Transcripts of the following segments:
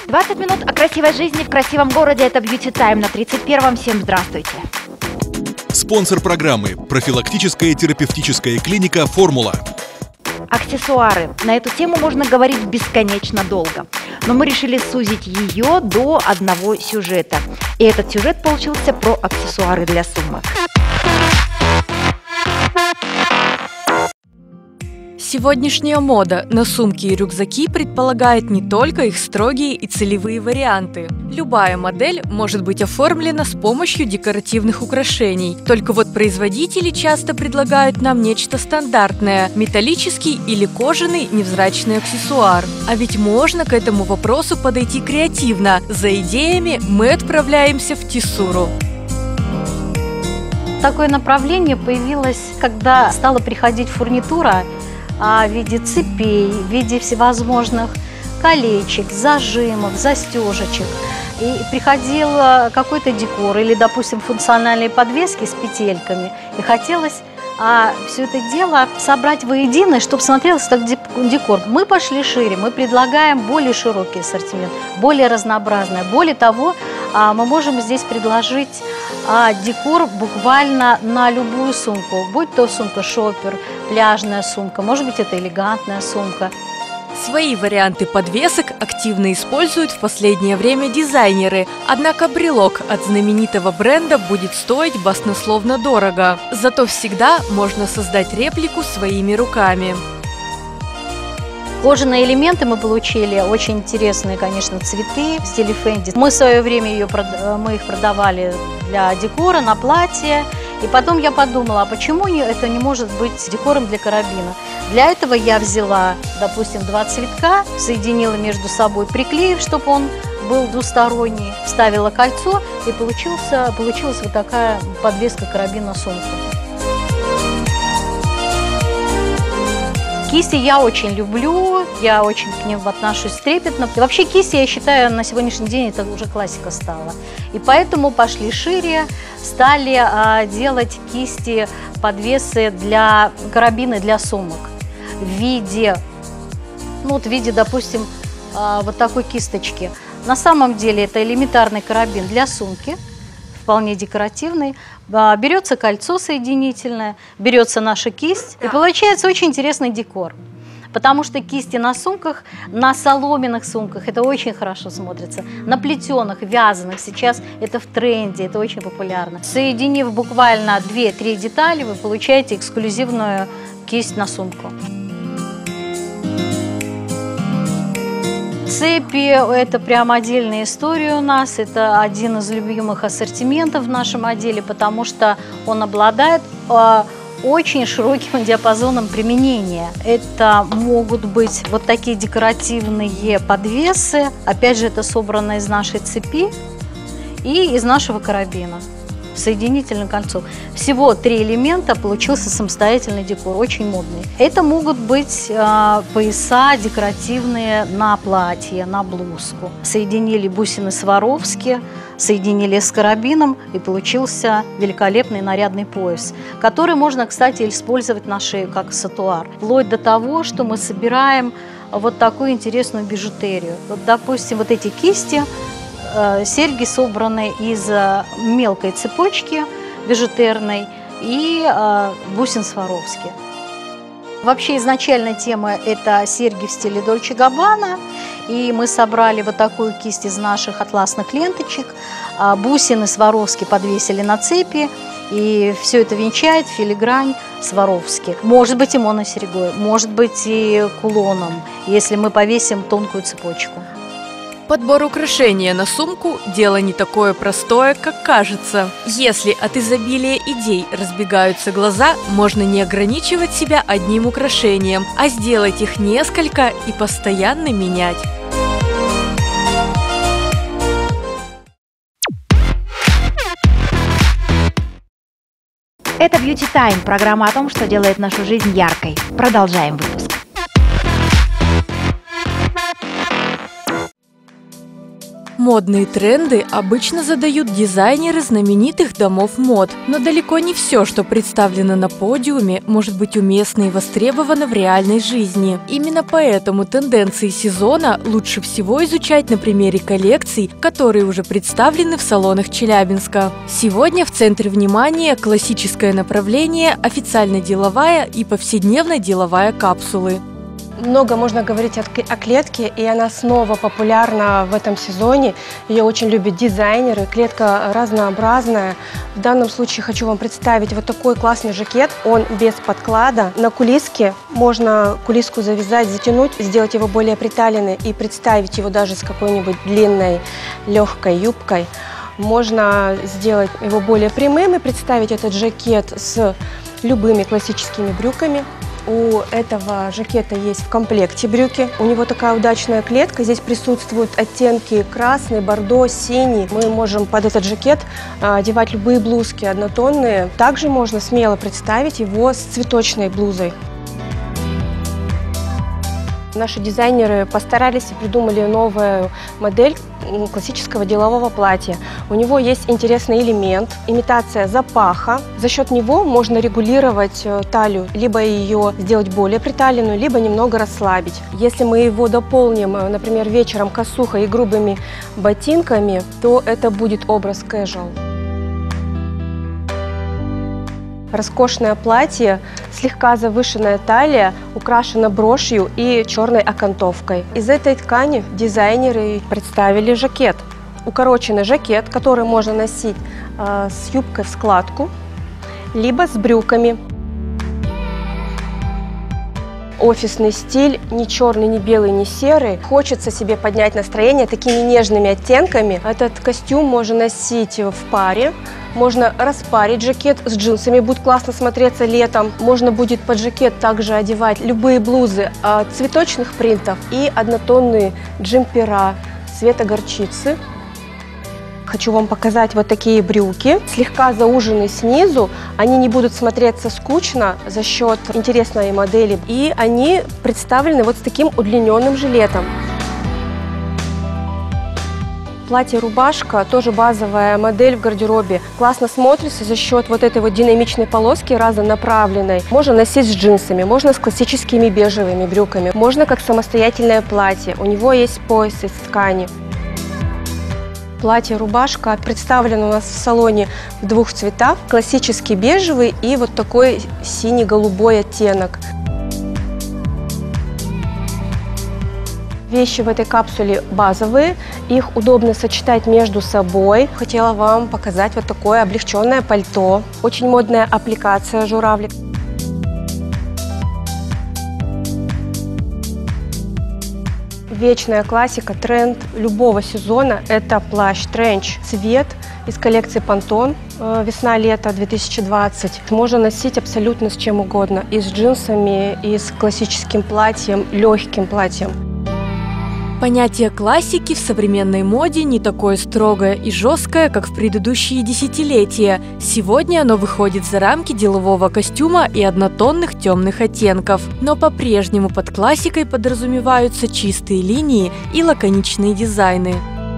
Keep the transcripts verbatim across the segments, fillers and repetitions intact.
двадцать минут о красивой жизни в красивом городе. Это Beauty Time на тридцать первом. Всем здравствуйте. Спонсор программы – профилактическая терапевтическая клиника «Формула». Аксессуары. На эту тему можно говорить бесконечно долго. Но мы решили сузить ее до одного сюжета. И этот сюжет получился про аксессуары для сумок. Сегодняшняя мода на сумки и рюкзаки предполагает не только их строгие и целевые варианты. Любая модель может быть оформлена с помощью декоративных украшений. Только вот производители часто предлагают нам нечто стандартное – металлический или кожаный невзрачный аксессуар. А ведь можно к этому вопросу подойти креативно. За идеями мы отправляемся в Тисуру. Такое направление появилось, когда стала приходить фурнитура в виде цепей, в виде всевозможных колечек, зажимов, застежечек. И приходил какой-то декор или, допустим, функциональные подвески с петельками. И хотелось а, все это дело собрать воедино, чтобы смотрелось как декор. Мы пошли шире, мы предлагаем более широкий ассортимент, более разнообразный. Более того, а, мы можем здесь предложить а, декор буквально на любую сумку, будь то сумка шопер, пляжная сумка, может быть, это элегантная сумка. Свои варианты подвесок активно используют в последнее время дизайнеры, однако брелок от знаменитого бренда будет стоить баснословно дорого. Зато всегда можно создать реплику своими руками. Кожаные элементы мы получили, очень интересные, конечно, цветы в стиле фэнди. Мы в свое время ее, мы их продавали для декора на платье. И потом я подумала, а почему это не может быть декором для карабина? Для этого я взяла, допустим, два цветка, соединила между собой, приклеив, чтобы он был двусторонний, вставила кольцо, и получился, получилась вот такая подвеска карабина сумки. Кисти я очень люблю, я очень к ним отношусь трепетно. И вообще кисти, я считаю, на сегодняшний день это уже классика стала. И поэтому пошли шире, стали а, делать кисти, подвесы для карабины, для сумок. В виде, ну вот в виде, допустим, а, вот такой кисточки. На самом деле это элементарный карабин для сумки, вполне декоративный. Берется кольцо соединительное, берется наша кисть, и получается очень интересный декор. Потому что кисти на сумках, на соломенных сумках, это очень хорошо смотрится. На плетеных, вязаных, сейчас это в тренде, это очень популярно. Соединив буквально две-три детали, вы получаете эксклюзивную кисть на сумку. Цепи – это прям отдельная история у нас, это один из любимых ассортиментов в нашем отделе, потому что он обладает э, очень широким диапазоном применения. Это могут быть вот такие декоративные подвесы, опять же, это собрано из нашей цепи и из нашего карабина. Соединительное кольцо. Всего три элемента, получился самостоятельный декор, очень модный. Это могут быть э, пояса декоративные на платье, на блузку. Соединили бусины Сваровски, соединили с карабином, и получился великолепный нарядный пояс, который можно, кстати, использовать на шею как аксессуар. Вплоть до того, что мы собираем вот такую интересную бижутерию. Вот, допустим, вот эти кисти, серьги собраны из мелкой цепочки бижутерной и э, бусин Сваровски. Вообще изначальная тема – это серьги в стиле Дольче Габбана, и мы собрали вот такую кисть из наших атласных ленточек, а бусины Сваровски подвесили на цепи, и все это венчает филигрань Сваровски. Может быть и моносерьгой, может быть и кулоном, если мы повесим тонкую цепочку. Подбор украшения на сумку – дело не такое простое, как кажется. Если от изобилия идей разбегаются глаза, можно не ограничивать себя одним украшением, а сделать их несколько и постоянно менять. Это Beauty Time, программа о том, что делает нашу жизнь яркой. Продолжаем выпуск. Модные тренды обычно задают дизайнеры знаменитых домов мод, но далеко не все, что представлено на подиуме, может быть уместно и востребовано в реальной жизни. Именно поэтому тенденции сезона лучше всего изучать на примере коллекций, которые уже представлены в салонах Челябинска. Сегодня в центре внимания классическое направление, официально-деловая и повседневно-деловая капсулы. Много можно говорить о клетке, и она снова популярна в этом сезоне. Ее очень любят дизайнеры. Клетка разнообразная. В данном случае хочу вам представить вот такой классный жакет. Он без подклада. На кулиске можно кулиску завязать, затянуть, сделать его более приталенный и представить его даже с какой-нибудь длинной легкой юбкой. Можно сделать его более прямым и представить этот жакет с любыми классическими брюками. У этого жакета есть в комплекте брюки. У него такая удачная клетка. Здесь присутствуют оттенки красный, бордо, синий. Мы можем под этот жакет одевать любые блузки однотонные. Также можно смело представить его с цветочной блузой. Наши дизайнеры постарались и придумали новую модель классического делового платья. У него есть интересный элемент, имитация запаха. За счет него можно регулировать талию, либо ее сделать более приталенную, либо немного расслабить. Если мы его дополним, например, вечером косухой и грубыми ботинками, то это будет образ casual. Роскошное платье, слегка завышенная талия, украшена брошью и черной окантовкой. Из этой ткани дизайнеры представили жакет. Укороченный жакет, который можно носить э, с юбкой в складку, либо с брюками. Офисный стиль, ни черный, ни белый, ни серый. Хочется себе поднять настроение такими нежными оттенками. Этот костюм можно носить в паре. Можно распарить жакет с джинсами, будет классно смотреться летом. Можно будет под жакет также одевать любые блузы цветочных принтов и однотонные джемпера цвета горчицы. Хочу вам показать вот такие брюки, слегка зауженные снизу. Они не будут смотреться скучно за счет интересной модели. И они представлены вот с таким удлиненным жилетом. Платье-рубашка, тоже базовая модель в гардеробе. Классно смотрится за счет вот этой вот динамичной полоски разнонаправленной. Можно носить с джинсами, можно с классическими бежевыми брюками. Можно как самостоятельное платье. У него есть пояс из ткани. Платье-рубашка представлено у нас в салоне в двух цветах. Классический бежевый и вот такой синий-голубой оттенок. Вещи в этой капсуле базовые, их удобно сочетать между собой. Хотела вам показать вот такое облегченное пальто. Очень модная аппликация журавлик. Вечная классика, тренд любого сезона – это плащ-тренч. Цвет из коллекции Pantone весна-лето две тысячи двадцать. Можно носить абсолютно с чем угодно. И с джинсами, и с классическим платьем, легким платьем. Понятие классики в современной моде не такое строгое и жесткое, как в предыдущие десятилетия. Сегодня оно выходит за рамки делового костюма и однотонных темных оттенков. Но по-прежнему под классикой подразумеваются чистые линии и лаконичные дизайны.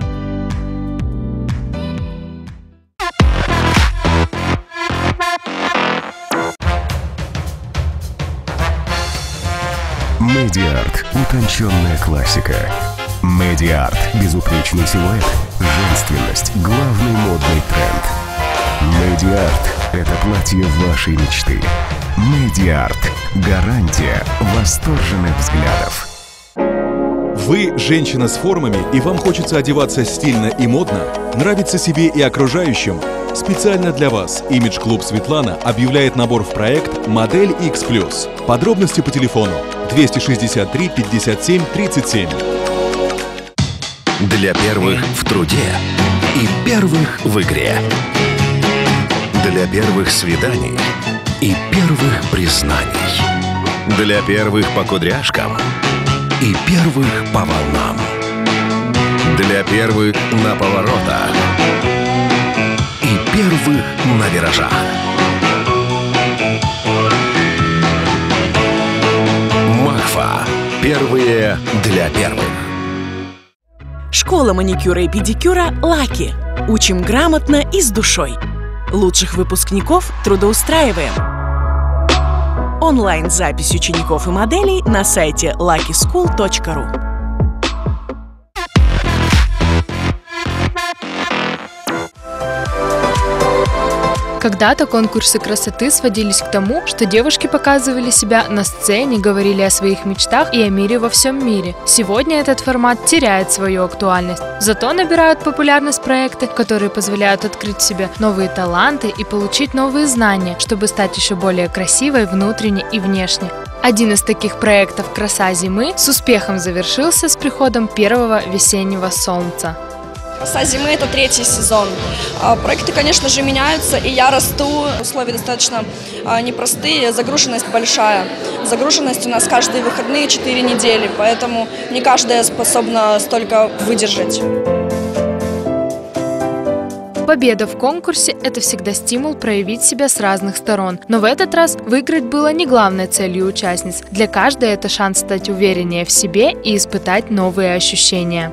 Медиарт. Утонченная классика. Медиарт. Безупречный силуэт. Женственность. Главный модный тренд. Медиарт. Это платье вашей мечты. Медиарт. Гарантия восторженных взглядов. Вы женщина с формами, и вам хочется одеваться стильно и модно, нравится себе и окружающим? Специально для вас Image Club Светлана объявляет набор в проект «Модель X плюс». Подробности по телефону двести шестьдесят три пятьдесят семь тридцать семь. Для первых в труде и первых в игре. Для первых свиданий и первых признаний. Для первых по кудряшкам и первых по волнам. Для первых на поворотах и первых на виражах. Махфа. Первые для первых. Школа маникюра и педикюра «Лаки». Учим грамотно и с душой. Лучших выпускников трудоустраиваем. Онлайн-запись учеников и моделей на сайте лаки скул точка ру. Когда-то конкурсы красоты сводились к тому, что девушки показывали себя на сцене, говорили о своих мечтах и о мире во всем мире. Сегодня этот формат теряет свою актуальность. Зато набирают популярность проекты, которые позволяют открыть в себе новые таланты и получить новые знания, чтобы стать еще более красивой внутренне и внешне. Один из таких проектов «Краса зимы» с успехом завершился с приходом первого весеннего солнца. «Краса зимы» — это третий сезон. Проекты, конечно же, меняются, и я расту. Условия достаточно непростые, загруженность большая. Загруженность у нас каждые выходные четыре недели, поэтому не каждая способна столько выдержать. Победа в конкурсе – это всегда стимул проявить себя с разных сторон. Но в этот раз выиграть было не главной целью участниц. Для каждой это шанс стать увереннее в себе и испытать новые ощущения.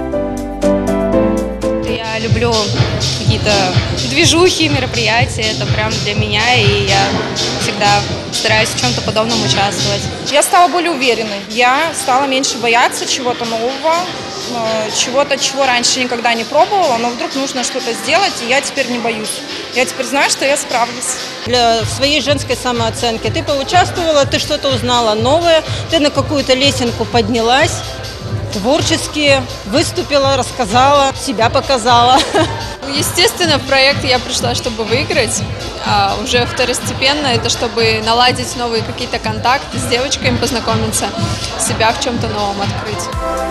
Я люблю какие-то движухи, мероприятия, это прям для меня, и я всегда стараюсь в чем-то подобном участвовать. Я стала более уверенной, я стала меньше бояться чего-то нового, чего-то, чего раньше никогда не пробовала, но вдруг нужно что-то сделать, и я теперь не боюсь. Я теперь знаю, что я справлюсь. Для своей женской самооценки ты поучаствовала, ты что-то узнала новое, ты на какую-то лесенку поднялась, творчески выступила, рассказала, себя показала. Естественно, в проект я пришла, чтобы выиграть. А уже второстепенно это, чтобы наладить новые какие-то контакты с девочками, познакомиться, себя в чем-то новом открыть.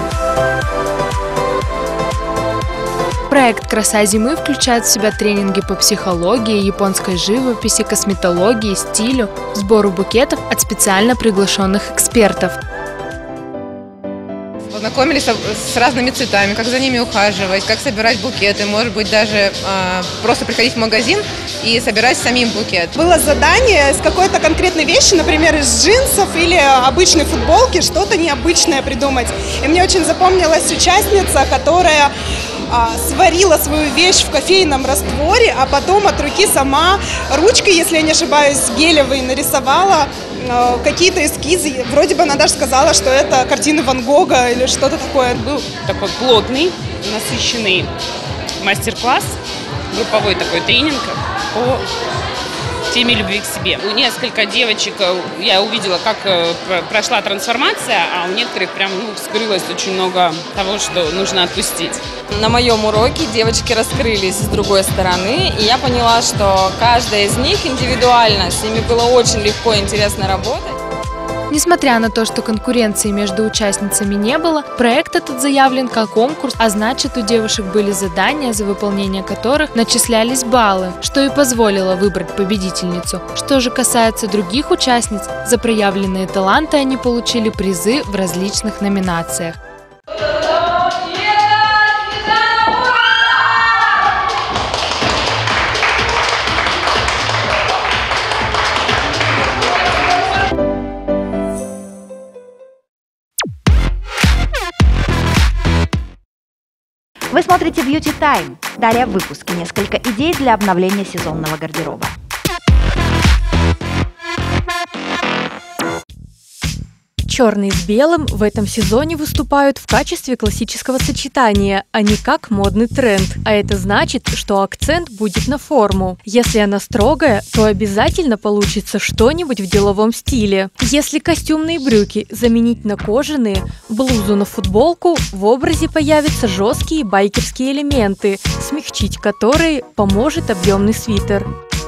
Проект «Краса зимы» включает в себя тренинги по психологии, японской живописи, косметологии, стилю, сбору букетов от специально приглашенных экспертов. Познакомились с разными цветами, как за ними ухаживать, как собирать букеты, может быть, даже э, просто приходить в магазин и собирать самим букет. Было задание из какой-то конкретной вещи, например, из джинсов или обычной футболки, что-то необычное придумать. И мне очень запомнилась участница, которая а, сварила свою вещь в кофейном растворе, а потом от руки сама ручкой, если я не ошибаюсь, гелевой нарисовала какие-то эскизы. Вроде бы она даже сказала, что это картины Ван Гога или что-то такое. Был такой плотный, насыщенный мастер-класс, групповой такой тренинг по теме любви к себе. У нескольких девочек я увидела, как прошла трансформация, а у некоторых прям ну, вскрылось очень много того, что нужно отпустить. На моем уроке девочки раскрылись с другой стороны, и я поняла, что каждая из них индивидуально, с ними было очень легко и интересно работать. Несмотря на то, что конкуренции между участницами не было, проект этот заявлен как конкурс, а значит, у девушек были задания, за выполнение которых начислялись баллы, что и позволило выбрать победительницу. Что же касается других участниц, за проявленные таланты они получили призы в различных номинациях. Вы смотрите Beauty Time. Далее в выпуске несколько идей для обновления сезонного гардероба. Черный с белым в этом сезоне выступают в качестве классического сочетания, а не как модный тренд. А это значит, что акцент будет на форму. Если она строгая, то обязательно получится что-нибудь в деловом стиле. Если костюмные брюки заменить на кожаные, блузу на футболку, в образе появятся жесткие байкерские элементы, смягчить которые поможет объемный свитер.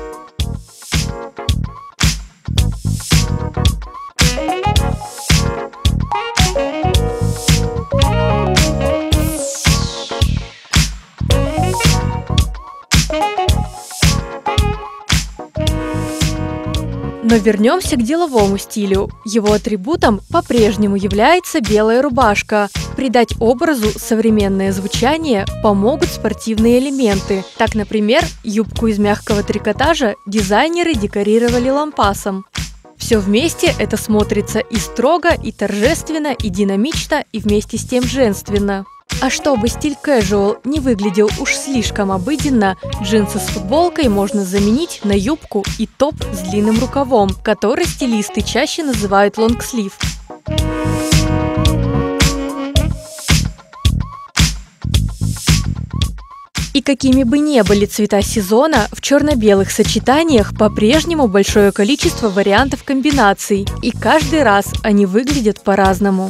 Но вернемся к деловому стилю. Его атрибутом по-прежнему является белая рубашка. Придать образу современное звучание помогут спортивные элементы. Так, например, юбку из мягкого трикотажа дизайнеры декорировали лампасом. Все вместе это смотрится и строго, и торжественно, и динамично, и вместе с тем женственно. А чтобы стиль casual не выглядел уж слишком обыденно, джинсы с футболкой можно заменить на юбку и топ с длинным рукавом, который стилисты чаще называют лонгслив. И какими бы ни были цвета сезона, в черно-белых сочетаниях по-прежнему большое количество вариантов комбинаций, и каждый раз они выглядят по-разному.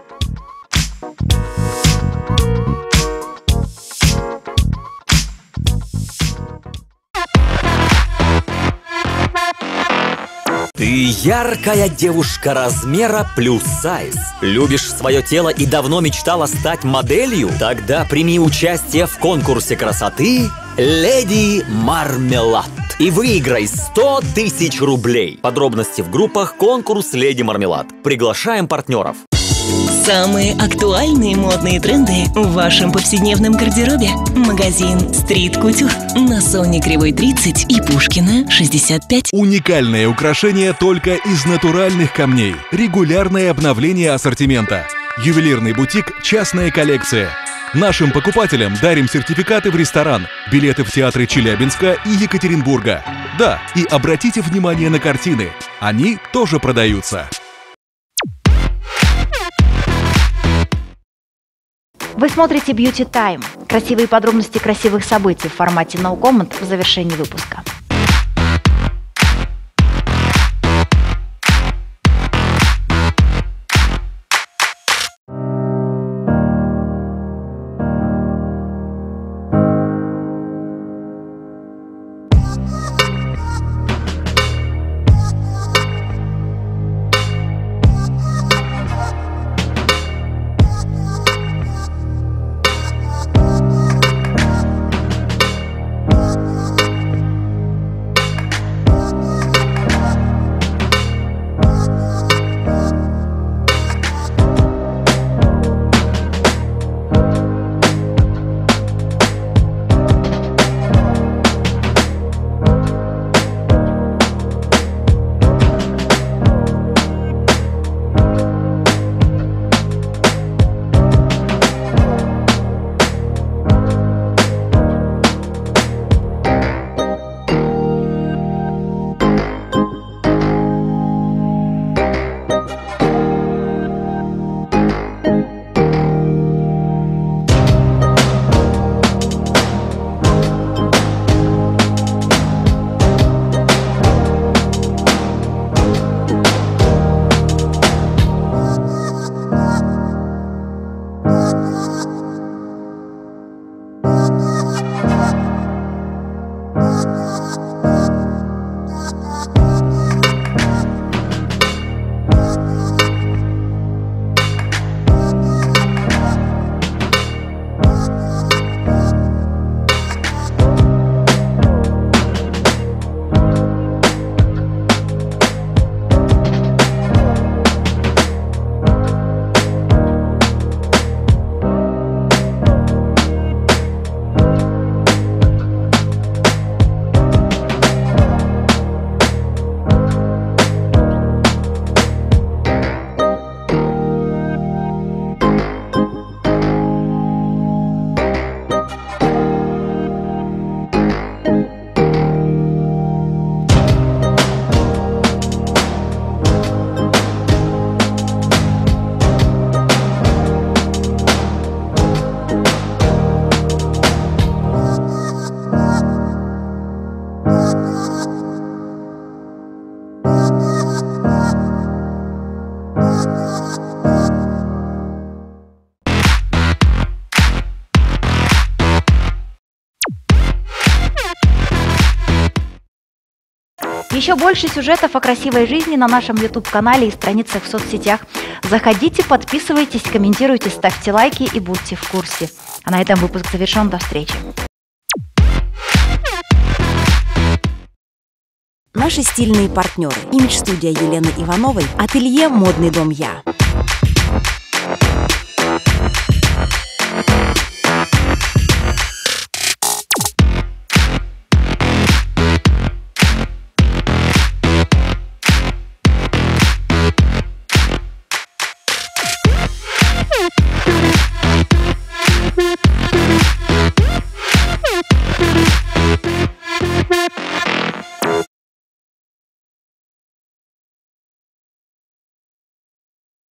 Ты яркая девушка размера плюс сайз. Любишь свое тело и давно мечтала стать моделью? Тогда прими участие в конкурсе красоты «Леди Мармелад» и выиграй сто тысяч рублей. Подробности в группах «Конкурс Леди Мармелад». Приглашаем партнеров. Самые актуальные модные тренды в вашем повседневном гардеробе. Магазин Street Couture на Соне Кривой тридцать и Пушкина шестьдесят пять. Уникальное украшение только из натуральных камней. Регулярное обновление ассортимента. Ювелирный бутик «Частная коллекция». Нашим покупателям дарим сертификаты в ресторан, билеты в театры Челябинска и Екатеринбурга. Да, и обратите внимание на картины. Они тоже продаются. Вы смотрите Beauty Time. Красивые подробности красивых событий в формате No Comment в завершении выпуска. Еще больше сюжетов о красивой жизни на нашем YouTube-канале и страницах в соцсетях. Заходите, подписывайтесь, комментируйте, ставьте лайки и будьте в курсе. А на этом выпуск завершен. До встречи. Наши стильные партнеры. Имидж-студия Елены Ивановой. Ателье «Модный дом Я».